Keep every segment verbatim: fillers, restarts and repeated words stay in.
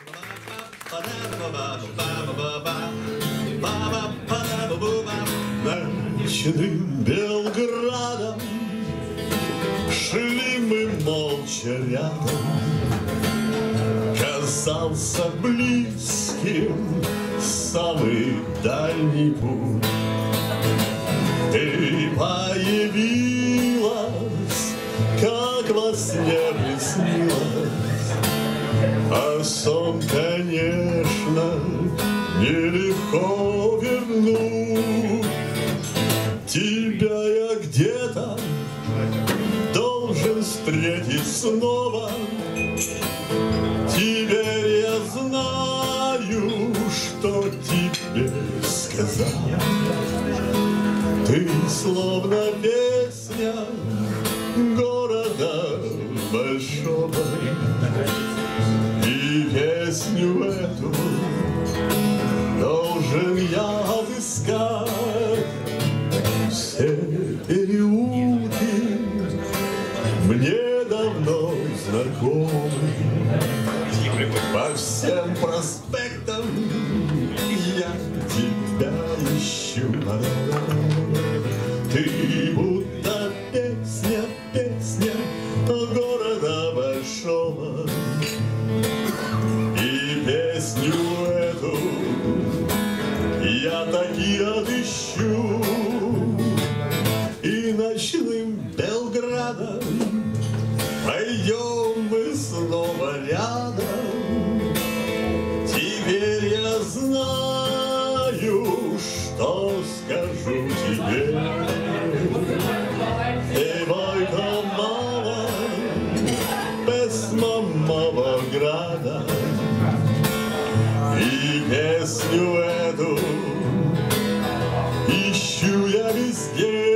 Ночным Белградом шли мы молча рядом. Казался близким самый дальний путь. Ты появилась, как во сне приснилась, а сон, конечно, нелегко вернуть. Тебя я где-то должен встретить снова. Теперь я знаю, что тебе сказать. Ты словно песня города большого, и песню эту должен я отыскать. Все переулки мне давно знакомы, по всем проспектам я тебя ищу. Ты будто песня, песня города большого, и песню эту я таки отыщу. И ночным Белградом пойдем мы снова рядом. Теперь я знаю, что скажу тебе. Ей, бойко мало, без мамного града, и песню эту ищу я везде.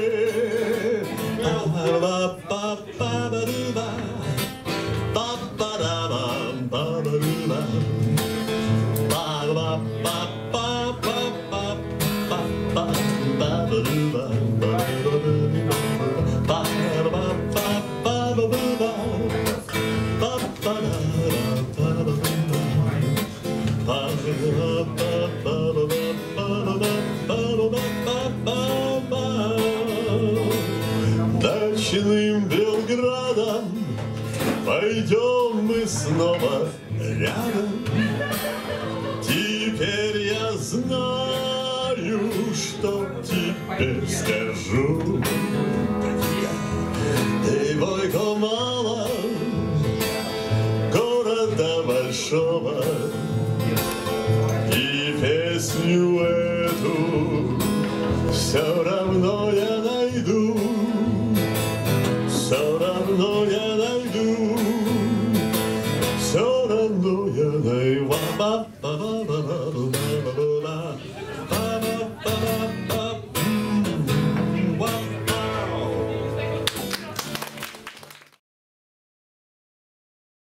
Ночным Белградом пойдем мы снова рядом. Теперь я знаю, что тебе скажу. Ты, бойко мало города большого, и песню эту все равно я найду. Все равно я найду, все равно я найду.